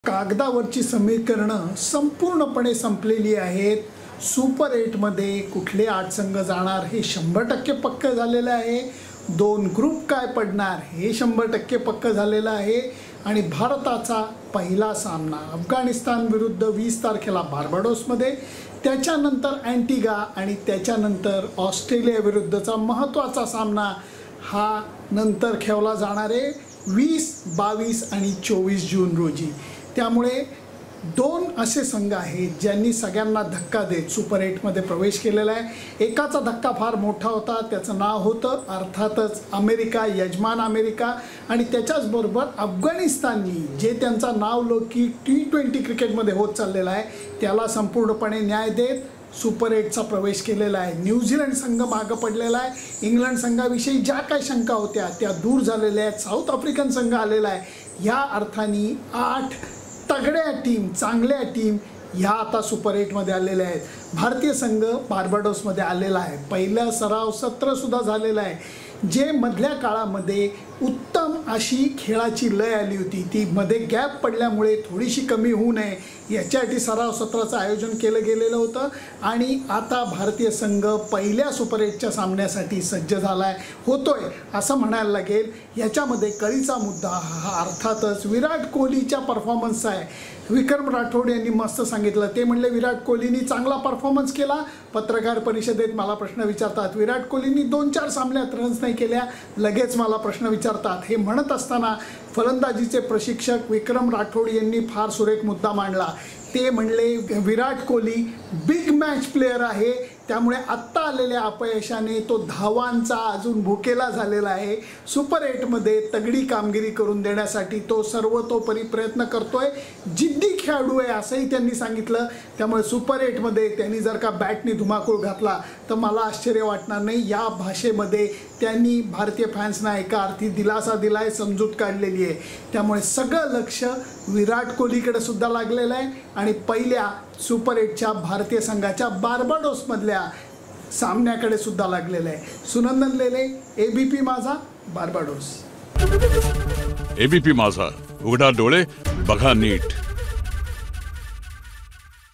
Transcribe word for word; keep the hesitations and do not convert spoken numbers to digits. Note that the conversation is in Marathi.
कागदावरची समीकरणं संपूर्णपणे संपलेली आहेत। सुपर एटमध्ये कुठले आठ संघ जाणार हे शंभर टक्के पक्क झालेलं आहे। दोन ग्रुप काय पडणार हे शंभर टक्के पक्क झालेलं आहे। आणि भारताचा पहिला सामना अफगाणिस्तान विरुद्ध वीस तारखेला बार्बाडोसमध्ये, त्याच्यानंतर अँटिगा आणि त्याच्यानंतर ऑस्ट्रेलिया विरुद्धचा महत्त्वाचा सामना हा नंतर खेळला जाणार आहे वीस, बावीस आणि चोवीस जून रोजी। त्यामुळे दोन असे संघ आहेत ज्यांनी सगळ्यांना धक्का देत सुपर एटमध्ये प्रवेश केलेला आहे। एकाचा धक्का फार मोठा होता, त्याचं नाव होतं अर्थातच अमेरिका, यजमान अमेरिका। आणि त्याच्याच बरोबर अफगाणिस्ताननी जे त्यांचा नाव लौकिक टी ट्वेंटी क्रिकेटमध्ये होत चाललेला आहे त्याला संपूर्णपणे न्याय देत सुपर एटचा प्रवेश केलेला आहे। न्यूझीलंड संघ मागं पडलेला आहे। इंग्लंड संघाविषयी ज्या काही शंका होत्या त्या दूर झालेल्या आहेत। साऊथ आफ्रिकन संघ आलेला आहे। या अर्थाने आठ तगड्या टीम, चांगल्या टीम ह्या आता सुपर एटमध्ये आलेल्या आहेत। भारतीय संघ बार्बाडोसमध्ये आलेला आहे। पहिलं सराव सत्र सुद्धा झालेलं आहे। जे मधल्या काळामध्ये उत्तम अशी खेळाची लय आली होती ती मध्ये गॅप पडल्यामुळे थोडीशी कमी होऊ नये याच्यासाठी सराव सत्राचं आयोजन केलं गेलेलं होतं। आणि आता भारतीय संघ पहिल्या सुपर एटच्या सामन्यासाठी सज्ज झाला आहे, होतोय असं म्हणायला लागेल। याच्यामध्ये कळीचा मुद्दा हा अर्थातच विराट कोहलीच्या परफॉर्मन्सचा आहे। विक्रम राठोड यांनी मस्त सांगितलं, ते म्हणले विराट कोहलीनी चांगला परफॉर्मन्स केला। पत्रकार परिषदेत मला प्रश्न विचारतात विराट कोहलीनी दोन चार सामन्यात रन्स नाही केल्या, लगेच मला प्रश्न विचारतात। हे म्हणत असताना फलंदाजीचे प्रशिक्षक विक्रम राठोड यांनी फार सुरेख मुद्दा मांडला। ते म्हणले Virat Kohli big match player आहे, त्यामुळे आत्ता आलेल्या अपयशाने तो धावांचा अजून भुकेला झालेला आहे। सुपर एटमध्ये तगडी कामगिरी करून देण्यासाठी तो सर्वतोपरी प्रयत्न करतोय, जिद्दी खेळाडू आहे असंही त्यांनी सांगितलं। त्यामुळे सुपर एटमध्ये त्यांनी जर का बॅटने धुमाकूळ घातला तर मला आश्चर्य वाटणार नाही। या भाषेमध्ये त्यांनी भारतीय फॅन्सना एका अर्थी दिलासा दिला आहे, समजूत काढलेली आहे। त्यामुळे सगळं लक्ष विराट कोहलीकडे सुद्धा लागलेलं आहे आणि पहिल्या सुपर एटच्या भारतीय संघाच्या बार्बाडोसमधल्या सामन्याकडे सुद्धा लागलेलं आहे। Sunandan Lele, ABP Majha, Barbados. ABP Majha, उघडा डोळे बघा नीट।